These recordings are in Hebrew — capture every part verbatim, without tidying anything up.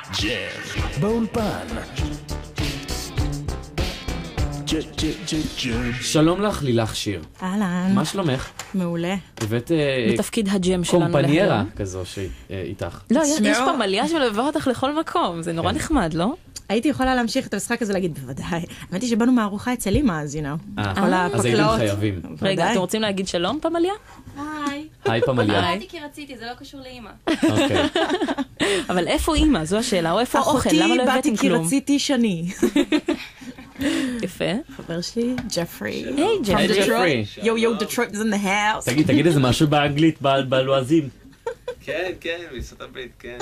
ג'ם באולפן. שלום לך, לילך שיר. אהלן. מה שלומך? מעולה. הבאת בתפקיד הג'ם שלנו. קומפניירה כזו שאיתך. לא, יש פה מליה שמלווה אותך לכל מקום, זה נורא נחמד, לא? הייתי יכולה להמשיך את המשחק הזה ולהגיד, בוודאי. האמת היא שבאנו מהארוחה אצל אמא, אז הנה. אז הייתם חייבים. רגע, אתם רוצים להגיד שלום, פמליה? היי. היי פמליה. באתי כי רציתי, זה לא קשור לאמא. אוקיי. אבל איפה אמא? זו השאלה, או איפה האוכל? למה לא הבאתם אחותי באתי כי כלום? רציתי שני. יפה. חבר שלי, ג'פרי. היי, היי ג'פרי. יו יו, Detroit is in the house. תגיד, תגיד איזה משהו באנגלית, בלועזים. כן, כן, בארצות הברית, כן.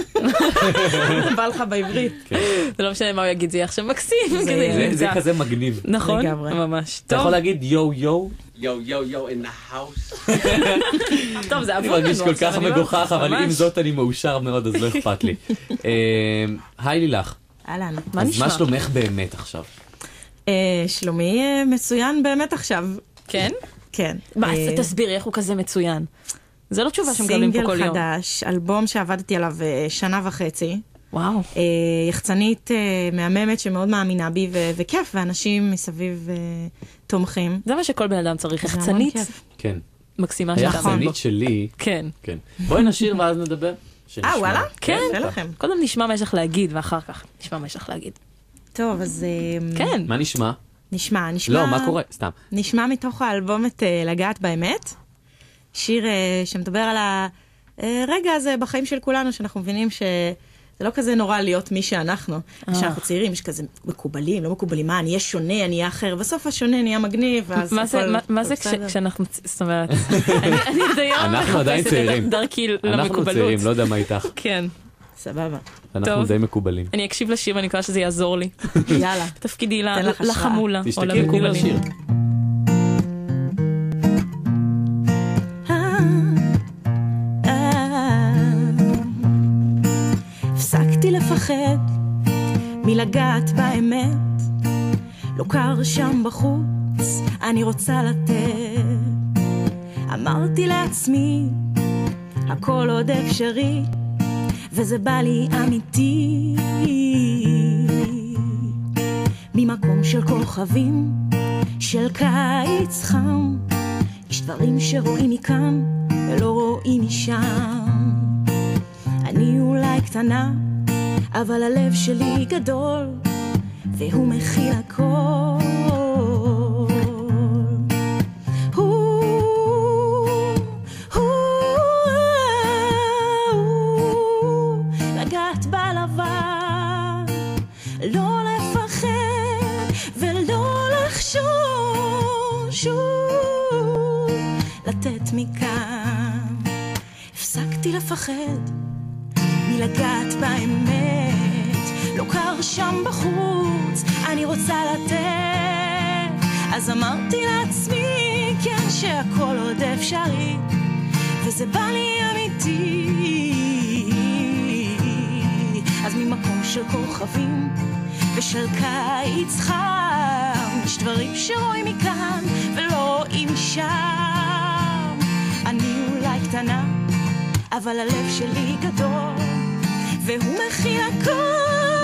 בא לך בעברית. זה לא משנה מה הוא יגיד, זה יהיה עכשיו מקסים. זה כזה מגניב. נכון, לגמרי. ממש. אתה יכול להגיד יו יו? יו, יו, יו, in the house. טוב, זה אני עבוד מרגיש לנו כל כך עכשיו, אני לא- מגוחך, אבל עם ממש. זאת אני מאושר מאוד, אז לא אכפת לי. אה, היי לילך. אהלן. מה אז נשמע? מה שלומך באמת עכשיו? אה, שלומי אה, מצוין באמת עכשיו. כן? כן. מה, אה, תסבירי איך הוא כזה מצוין. זה לא תשובה שמקבלים פה כל סינגל יום. חדש, אלבום שעבדתי עליו אה, שנה וחצי. וואו. אה, יחצנית אה, מהממת שמאוד מאמינה בי, ו- וכיף, ואנשים מסביב אה, תומכים. זה מה שכל בן אדם צריך. זה המון יחצנית כיף. כן. מקסימה שאתה. היחצנית שלי. כן. כן. בואי נשיר ואז נדבר. שנשמע. אה, וואלה? כן. יפה לכם. קודם נשמע מה יש לך להגיד, ואחר כך נשמע מה יש לך להגיד. טוב, אז אה, כן. מה נשמע? נשמע, נשמע... לא, מה קורה? סתם. נשמע מתוך האלבום את אה, לגעת באמת. שיר אה, שמדבר על הרגע הזה בחיים של כולנו, שאנחנו מבינים שזה לא כזה נורא להיות מי שאנחנו. כשאנחנו צעירים, יש כזה מקובלים, לא מקובלים, מה, אני אהיה שונה, אני אהיה אחר, בסוף השונה נהיה מגניב, ואז מה זה- הכל- מה- מה הכל זה כש- בסדר. כשאנחנו, זאת אומרת, אני אני עד היום אנחנו עדיין מחפשת צעירים. את דרכי אנחנו למקובלות. צעירים, לא יודע מה איתך. כן. סבבה. אנחנו טוב. די מקובלים. אני אקשיב לשיר ואני מקווה שזה יעזור לי. יאללה. תפקידי ל- תן לך השראה. לחמולה. או תשתקי כולה למקובלים. שיר. הפסקתי לפחד מלגעת באמת, לא קר שם בחוץ, אני רוצה לתת. אמרתי לעצמי, הכל עוד אפשרי, וזה בא לי אמיתי. ממקום של כוכבים, של קיץ חם, יש דברים שרואים מכאן ולא רואים משם. אני אולי קטנה, אבל הלב שלי גדול, והוא מכיל הכל. הוא, הוא, לגעת בלבן, לא לפחד ולא לחשוש, לתת מכאן. הפסקתי לפחד מלגעת באמת, לא קר שם בחוץ, אני רוצה לתת. אז אמרתי לעצמי, כן, שהכל עוד אפשרי, וזה בא לי אמיתי. אז ממקום של כוכבים ושל קיץ חם, יש דברים שרואים מכאן ולא רואים משם. אני אולי קטנה, אבל הלב שלי גדול, והוא מכיל הכל.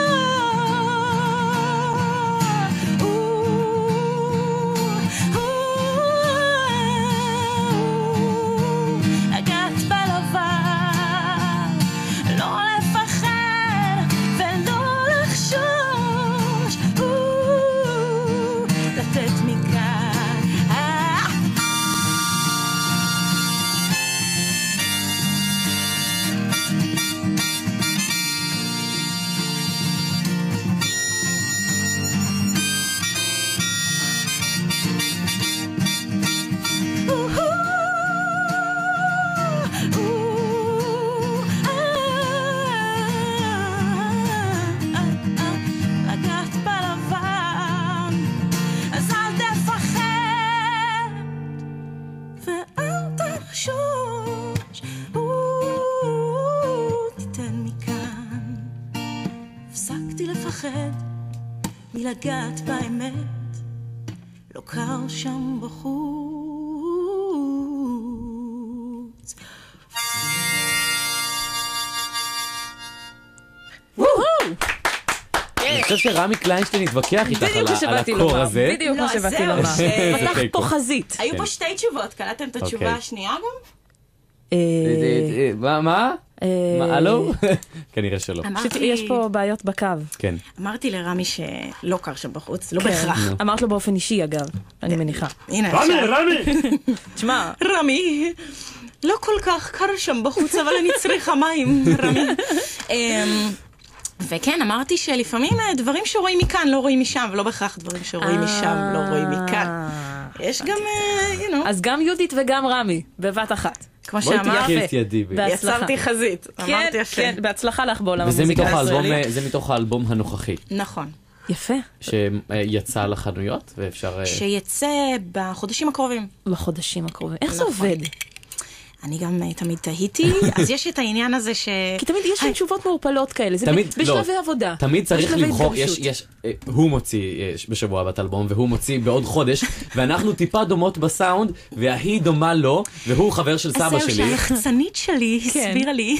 לגעת בלבן, לא לפחד ולא לחשוש, לתת מכאן. לגעת בלבן, אז אל תפחד ואל תחשוש, תיתן מכאן. הפסקתי לפחד מלגעת באמת, לא קר שם בחוץ. וואו! אני חושב שרמי קליינשטיין התווכח איתך בדיוק על כמו ה- על שבאתי הקור לומר, הזה. בדיוק כמו לא, שבאתי זהו, לומר. ש- פתח זה פה תיקו. חזית. היו כן. פה שתי תשובות, קלטתם את התשובה אוקיי. השנייה גם? אה, אה, אה, מה? מה? אה, מה, הלו? כנראה שלא. פשוט אמרתי, יש פה בעיות בקו. כן. אמרתי לרמי שלא קר שם בחוץ, לא כן. בהכרח. אמרת לו באופן אישי אגב, אני מניחה. הנה, רמי, עכשיו. רמי! תשמע, רמי, לא כל כך קר שם בחוץ, אבל אני צריכה מים, רמי. אמ, וכן, אמרתי שלפעמים אה, דברים שרואים מכאן לא רואים משם, ולא בהכרח דברים שרואים משם לא רואים מכאן. יש גם, אה, you know, אז גם יהודית וגם רמי, בבת אחת. כמו בואי שאמרת, תקחי את ידי. בי. בהצלחה. יצרתי חזית, כן, אמרתי יפה. כן, בהצלחה לך בעולם וזה המוזיקה מתוך האלבום, הישראלית. זה מתוך האלבום הנוכחי, נכון. יפה. שיצא לחנויות, ואפשר... אה, שיצא בחודשים הקרובים. בחודשים הקרובים. איך זה נכון. עובד? אני גם אה, תמיד תהיתי, אז יש את העניין הזה ש... כי תמיד יש לי תשובות מעורפלות כאלה, זה תמיד, ב- בשלבי לא, עבודה. תמיד צריך בשלבי לבחור, יש, התגבשות. יש, אה, הוא מוציא אה, בשבוע הבא את האלבום, והוא מוציא בעוד חודש, ואנחנו טיפה דומות בסאונד, והיא דומה לו, והוא חבר של סבא אז זהו, שלי. שהיחצנית שלי כן. הסבירה לי,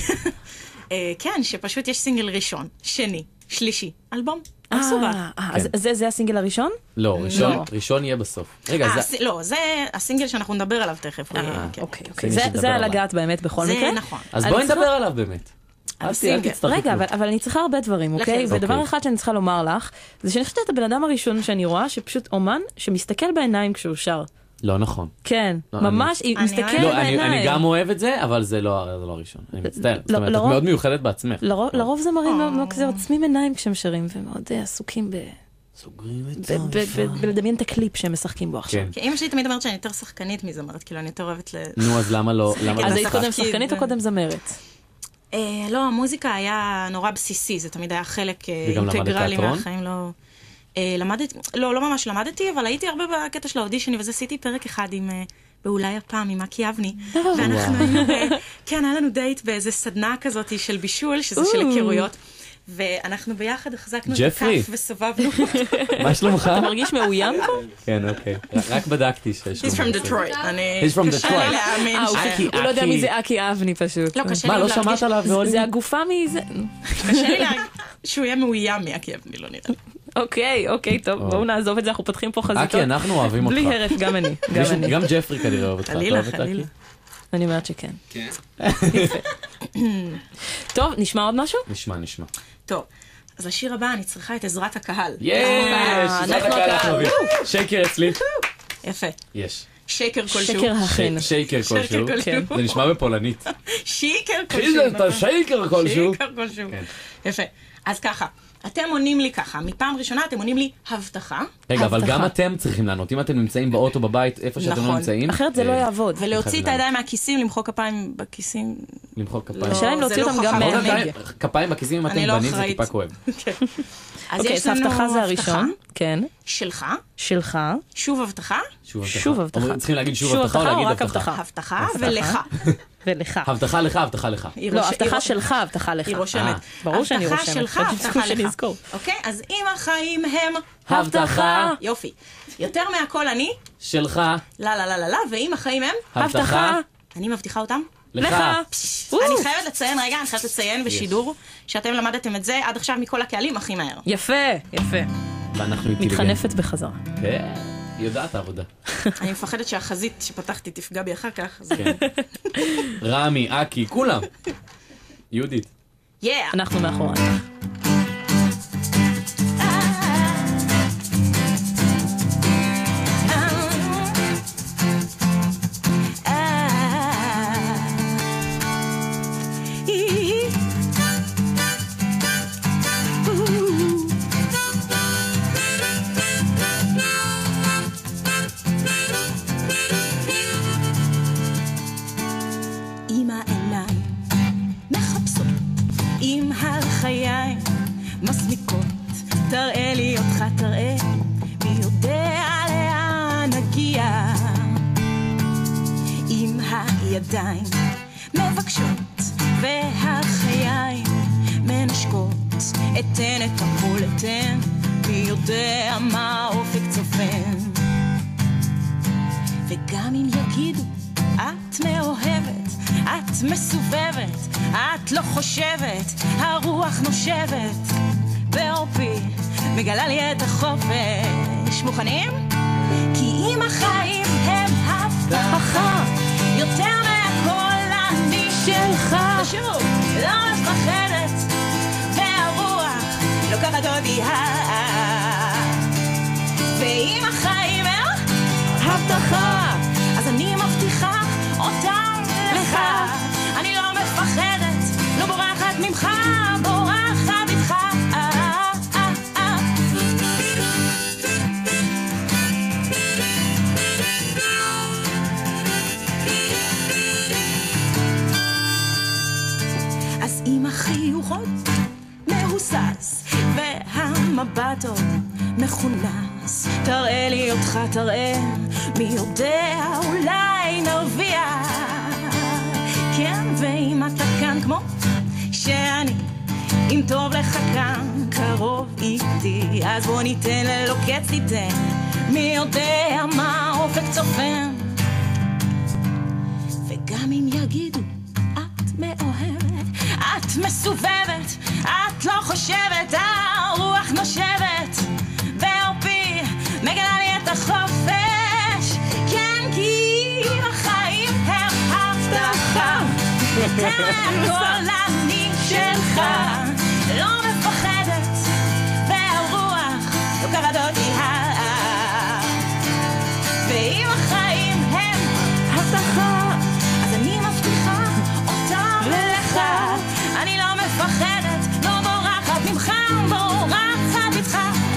אה, כן, שפשוט יש סינגל ראשון, שני, שלישי, אלבום, אה, מסובך. אה, אז זה- זה הסינגל הראשון? לא, ראשון, לא. ראשון יהיה בסוף. רגע, אה, זה... הס- לא, זה הסינגל שאנחנו נדבר עליו תכף. הוא יהיה, כן. אוקיי, זה אוקיי. מי זה- שנדבר זה על עליו. הגעת באמת בכל זה מקרה. נכון. אז אני בואי צריכה- נדבר עליו באמת. אל ת- אל הסינגל. תצטרכי רגע, כלום. אבל, אבל אני צריכה הרבה דברים, אוקיי? לכן. ודבר אוקיי. אחד שאני צריכה לומר לך, זה שאני חושבת שאת הבן אדם הראשון שאני רואה, שפשוט אומן שמסתכל בעיניים כשהוא שר. לא נכון. כן, לא, ממש, היא אני מסתכל אוהבת- לא, אני, בעיניים. אני גם אוהב את זה, אבל זה לא, זה לא הראשון. אני מצטער. זאת לא- אומרת, את לרוב- מאוד מיוחדת בעצמך. לרוב, לרוב זמרים מאוד מאוד כזה עוצמים עיניים כשהם שרים, ומאוד אה, עסוקים ב... סוגרים את ב- ב- ב- בלדמיין את הקליפ שהם משחקים בו עכשיו. כן. כי אמא שלי תמיד אומרת שאני יותר שחקנית מזמרת, כאילו אני יותר אוהבת ל... נו, אז למה לא? למה אז לא היית שחקת? קודם שחקנית או קודם זמרת? אה, לא, המוזיקה היה נורא בסיסי, זה תמיד היה חלק אה, וגם למדת אינטגרלי תיאטרון? מהחיים, לא... אה, למדתי, לא, לא ממש למדתי, אבל הייתי הרבה בקטע של האודישני, וזה עשיתי פרק אחד עם, אה, באולי הפעם, עם מקי אבני, ואנחנו היינו, ב- כן, היה לנו דייט באיזה סדנה כזאת של בישול, שזה של היכרויות, ואנחנו ביחד החזקנו את ג'פרי. הכף וסובבנו. מה שלומך? אתה מרגיש מאוים פה? כן, אוקיי. רק בדקתי שיש... He's from Detroit, אני... He's from קשה Detroit. לי להאמין אה, הוא ש... אקי, הוא לא יודע אקי. מי זה אקי אבני פשוט. לא, קשה מה, לי לא להרגיש- שמעת עליו והוליווד? זה הגופה מזה. קשה לי להרגיש שהוא יהיה מאוים מאקי אבני, לא נראה לי. אוקיי, אוקיי, טוב, בואו נעזוב את זה, אנחנו פותחים פה חזיתות. אקי, אנחנו אוהבים אותך. בלי הרף, גם אני, גם מישהו- אני. גם ג'פרי כנראה אוהב אותך. אתה חלילה, אוהב את חלילה. אקי? אני אומרת שכן. כן. טוב, נשמע עוד משהו? נשמע, נשמע. טוב, אז לשיר הבא אני צריכה את עזרת הקהל. יש! אנחנו זאת הקהל הקהל. אנחנו אוהבים. שייקר אצלי. יפה. יש. שייקר כלשהו. שקר החן. ש- שייקר כלשהו. כלשהו. כן. זה נשמע בפולנית. שיקר קחי כלשהו. את השייקר כלשהו. שיקר כלשהו. כן. יפה. אז ככה, אתם עונים לי ככה, מפעם ראשונה אתם עונים לי הבטחה, רגע, אבל הבטחה. גם אתם צריכים לענות. אם אתם נמצאים באוטו, בבית, איפה שאתם לא נכון. נמצאים. אחרת זה לא אה, יעבוד. ולהוציא את חייב הידיים מהכיסים, למחוא כפיים בכיסים. למחוא כפיים. השאלה אם זה להוציא לא אותם גם חכם. למחוא מהמדיה. כפיים- כפיים בכיסים אם אני אתם לא בנים זה אחראית. טיפה כואב. אז אוקיי, יש אז לנו ההבטחה זה הבטחה הראשון. כן. שלך, שלך. שוב הבטחה, שוב שוב הבטחה. אומרים- צריכים להגיד שוב שוב הבטחה או הבטחה או להגיד רק הבטחה? הבטחה? הבטחה ולך. ולך. הבטחה לך, הבטחה לך. היא לא, רוש- הבטחה היא- שלך, הבטחה לך. היא רושמת. אה, ברור שאני רושמת. הבטחה שלך, חשבתי הבטחה שאני לך. אזכור. אוקיי, אז אם החיים הם... הבטחה. יופי. יותר מהכל אני, שלך, לה לה לה לה לה, ואם החיים הם... הבטחה אני מבטיחה אותם. לך. אני חייבת לציין, רגע, אני חייבת לציין בשידור, שאתם למדתם את זה עד עכשיו מכל הקהלים הכי מהר. יפה, יפה. ואנחנו אינטליגנט. מתחנפת בחזרה. כן, היא יודעת העבודה. אני מפחדת שהחזית שפתחתי תפגע בי אחר כך. אז- כן. רמי, אקי, כולם. יהודית. Yeah. אנחנו מאחורייך. עם העיניים מחפשות, עם הלחיים מסמיקות, תראה לי אותך, תראה, מי יודע לאן נגיע. עם הידיים מבקשות והחיים מנשקות, אתן את הכל, אתן, מי יודע מה אופק צופן. וגם אם יגידו את מאוהבת, את מסובבת, את לא חושבת, הרוח נושבת בעורפי מגלה לי את החופש. מוכנים? כי אם החיים הם הבטחה, יותר מהכל אני שלך. ושוב, לא מפחדת, והרוח לוקחת אותי הלאה. ואם החיים הם הבטחה, אז אני מבטיחה אותם לך. אני לא מפחדת, לא בורחת ממך, בורחת איתך. אז אם החיוכות מהוסס והמבט עוד מכונס, תראה לי אותך, תראה, מי יודע, אולי נרוויח. כן, ואם אתה כאן כמו שאני, אם טוב לך כאן קרוב איתי, אז בוא ניתן ללא קץ, ניתן, מי יודע מה אופק צופן. וגם אם יגידו את מאוהבת, את מסובבת, את לא חושבת, הרוח נושבת בעורפי, מגלה לי את החופש. כן, כי החיים הם הבטחה, כל אני שלך, לא מפחדת, והרוח לוקחת אותי הלאה. ואם החיים הם הבטחה, אז אני מבטיחה אותם לך. אני לא מפחדת, לא בורחת ממך, בורחת איתך.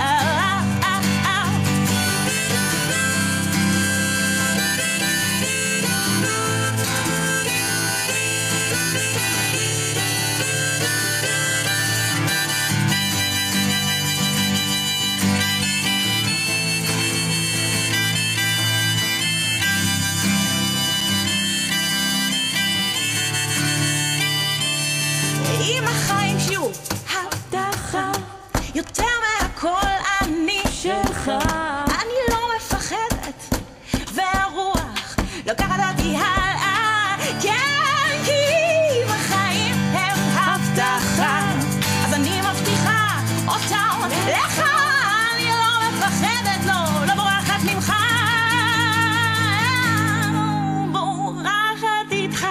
אם החיים שיהיו הבטחה, יותר מהכל אני שלך. אני לא מפחדת, והרוח לוקחת אותי הלאה. כן, כי אם החיים הם הבטחה, אז אני מבטיחה אותם לך. אני לא מפחדת, לא, לא בורחת ממך, בורחת איתך.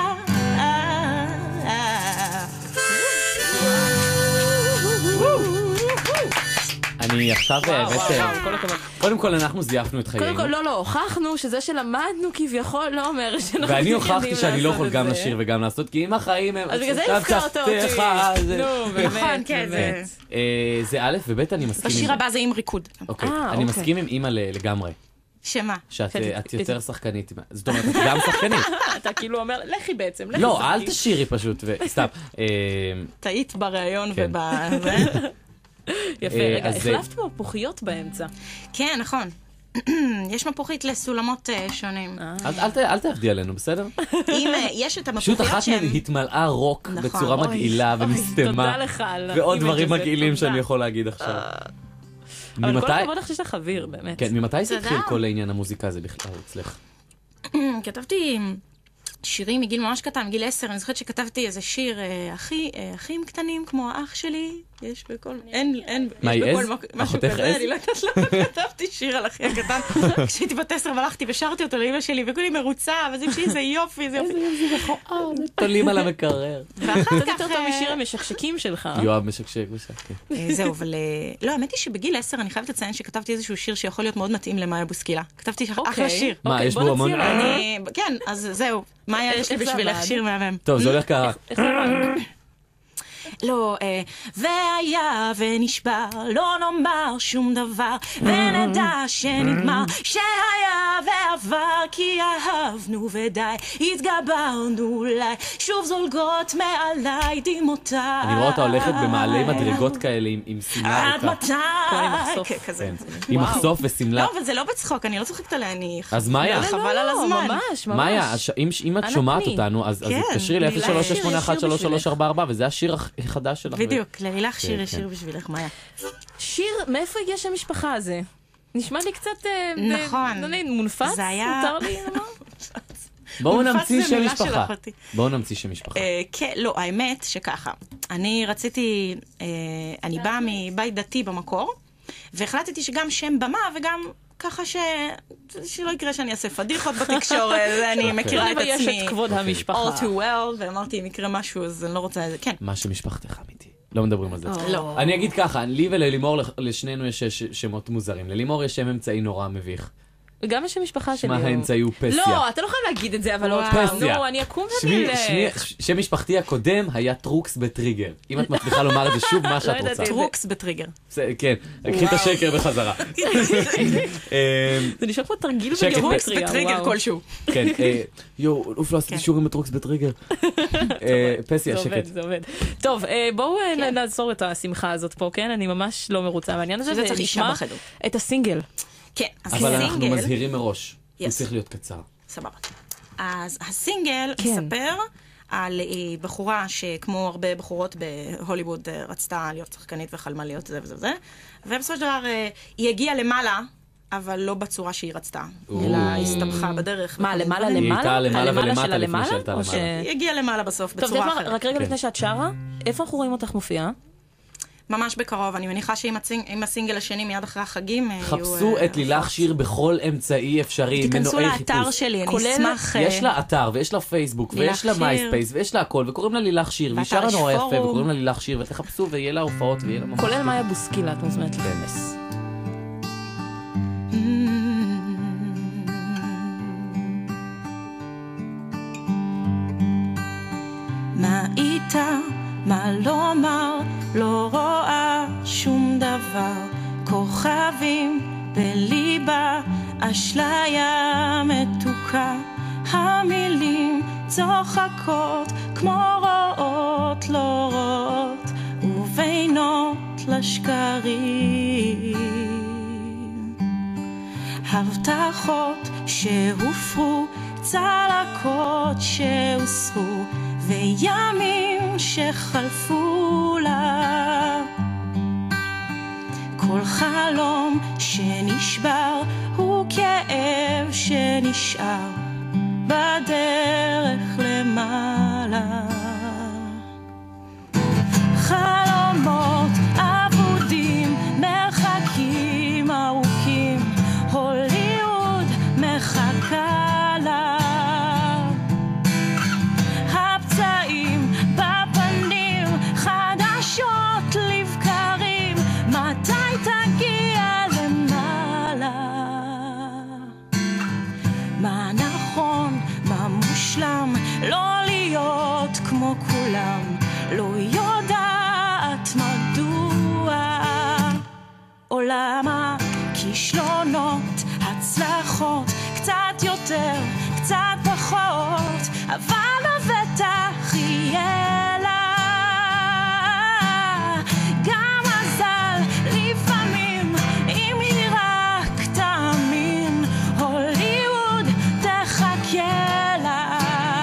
אני עכשיו באמת... קודם כל אנחנו זייפנו את חיינו. קודם כל, לא, לא, הוכחנו שזה שלמדנו כביכול לא אומר שאנחנו... ואני הוכחתי שאני לא יכול גם לשיר וגם לעשות, כי אם החיים הם... אז בגלל זה הזכרת אותי. נו, באמת, באמת. זה א' וב' אני מסכים עם... בשיר הבא זה עם ריקוד. אוקיי, אני מסכים עם אימא לגמרי. שמה? שאת יותר שחקנית. זאת אומרת, את גם שחקנית. אתה כאילו אומר, לכי בעצם, לכי לא, אל תשירי פשוט, סתם. טעית בראיון וב... יפה, רגע, החלפת מפוחיות באמצע. כן, נכון. יש מפוחית לסולמות שונים. אל תעבדי עלינו, בסדר? אם יש את המפוחיות פשוט אחת שהן... מהן התמלאה רוק בצורה מגעילה ונסתמה. תודה לך על... ועוד דברים מגעילים שאני יכול להגיד עכשיו. אבל כל הכבוד לך שיש לך אוויר, באמת. כן, ממתי זה התחיל כל העניין המוזיקה הזה בכלל אצלך? כתבתי שירים מגיל ממש קטן, מגיל עשר. אני זוכרת שכתבתי איזה שיר, אחים קטנים כמו האח שלי, יש בכל... אין, אין, מה, יש עז? בכל משהו כזה, אני לא יודעת למה כתבתי שיר על אחי הקטן. כשהייתי בת עשר והלכתי ושרתי אותו לאמא שלי, וכולי מרוצה, וזה שלי, זה יופי, זה יופי. איזה מכוער, תולים על המקרר. ואחר זה כך... יותר טוב משיר המשקשקים שלך. יואב משקשק משקשק. זהו, אבל... לא, האמת היא שבגיל עשר אני חייבת לציין שכתבתי איזשהו שיר שיכול להיות מאוד מתאים למאיה בוסקילה. כתבתי אחלה שיר. מה, יש בו המון... כן, אז זהו. מאיה, יש לי בשבילך שיר מהמם. טוב, זה הולך ככה. לא, והיה ונשבר, לא נאמר שום דבר, ונדע שנגמר, שהיה ועבר, כי אהבנו ודי, התגברנו אולי, שוב זולגות מעליי דמעותיי. אני רואה אותה הולכת במעלי מדרגות כאלה עם סמלה. עד מתי? עם מחשוף וסמלה. לא, אבל זה לא בצחוק, אני לא צוחקת עליה, אני... אז מאיה. חבל על הזמן. ממש, ממש. מאיה, אם את שומעת אותנו, אז תקשרי ל-אפס שלוש שש שמונה אחת שלוש שלוש ארבע ארבע, וזה השיר חדש שלך. בדיוק, ללילך שיר, שיר בשבילך, מאיה. שיר, מאיפה הגיע שם המשפחה הזה? נשמע לי קצת... נכון. מונפץ? זה היה... מותר לי, לא? בואו נמציא שם משפחה. בואו נמציא שם משפחה. כן, לא, האמת שככה. אני רציתי... אני באה מבית דתי במקור, והחלטתי שגם שם במה וגם ככה ש... שלא יקרה שאני אעשה פדיחות בתקשורת, אני מכירה את יש עצמי. את כבוד המשפחה. all too well, ואמרתי, אם יקרה משהו, אז אני לא רוצה... כן. מה שמשפחתך אמיתי. לא מדברים על זה. לא. אני אגיד ככה, לי וללימור, לשנינו יש שמות מוזרים. ללימור יש שם אמצעי נורא מביך. וגם יש המשפחה שלי. מה האמצעי הוא פסיה. לא, אתה לא חייב להגיד את זה, אבל עוד וואו. פעם. פסיה. נו, אני אקום שמי- ואני שמי- אלך. שם משפחתי הקודם היה טרוקס בטריגר. אם את מצליחה לומר את זה שוב, מה שאת ידעתי רוצה. את זה. טרוקס בטריגר. זה- כן, קחי את השקר בחזרה. אמ, זה נשאר פה תרגיל שקט, טרוקס בגיאומטריה. בטריגר וואו. כלשהו. כן, אה, יואו, אוף, לא עשיתי כן. שיעורים בטרוקס בטריגר. אה, פסיה, זה עובד, שקט. זה עובד. טוב, אה, בואו אה, נעצור את השמחה הזאת פה, כן? אני ממש לא מרוצה מהעניין הזה, שזה צריך אישה ונשמע בחדר. את הסינגל. כן, אז אבל אנחנו הסינגל... מזהירים מראש. הוא Yes. צריך להיות קצר. סבבה. אז הסינגל כן. מספר על אה, בחורה שכמו הרבה בחורות בהוליווד אה, רצתה להיות שחקנית וחלמה להיות זה וזה וזה, ובסופו של דבר אה, היא הגיעה למעלה, אבל לא בצורה שהיא רצתה, אלא הסתבכה בדרך. מה, וכל מיני למעלה דברים. היא הייתה למעלה? למעלה הלמעלה ולמטה של לפני הלמעלה? שעלתה או למעלה. היא הגיעה למעלה בסוף טוב, בצורה תשמע, אחרת. רק רגע כן. לפני שאת שרה, איפה אנחנו רואים אותך מופיעה? ממש בקרוב, אני מניחה שעם הסינג- עם הסינגל השני מיד אחרי החגים אה, יהיו... חפשו אה, את לילך שיר בכל אמצעי אפשרי, תיכנסו מנועי לאתר חיפוש. שלי, אני כולל- אשמח... אה, יש לה אתר, ויש לה פייסבוק, לילך ויש לה שיר. מייספייס, ויש לה הכל, וקוראים לה לילך שיר, והיא באתר שרה יש נורא יפה, פורום. וקוראים לה לילך שיר, ותחפשו, ויהיה לה הופעות, ויהיה לה ממש... כולל מאיה בוסקילה, את מוזמנת להיכנס. מה איתה, מה לומר, לא רואה שום דבר, כוכבים בליבה, אשליה מתוקה, המילים צוחקות כמו רואות לא רואות, ובינות לשקרים. הבטחות שהופרו, צלקות שהוסרו, וימים שחלפו לה. כל חלום שנשבר הוא כאב שנשאר בדרך למעלה. חלומות אבודים, מרחקים ארוכים, הוליווד מחכה לה. הפצעים בפנים, חדשות לבקרים, מתי תגיע למעלה? מה נכון, מה מושלם, לא להיות כמו כולם, לא יודעת מדוע. עולם הכישלונות, הצלחות, קצת יותר, קצת פחות, אבל לבטח יהיה לה גם מזל לפעמים, אם היא רק תאמין, הוליווד תחכה לה.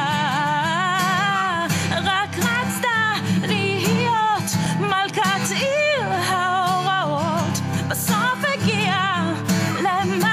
רק רצתה להיות מלכת עיר ההוראות, בסוף הגיעה למעלה.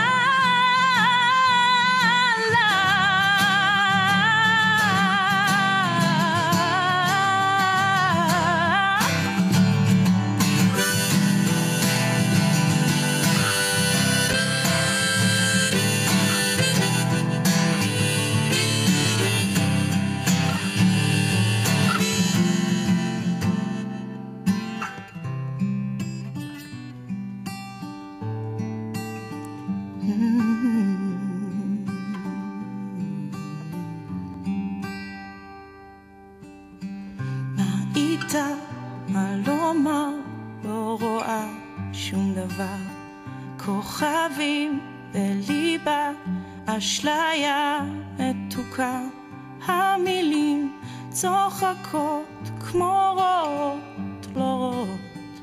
מה איתה, מה לומר, לא רואה שום דבר, כוכבים בליבה, אשליה מתוקה, המילים צוחקות כמו רואות לא רואות,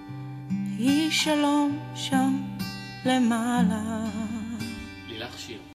היא שלום שם למעלה. לילך שיר.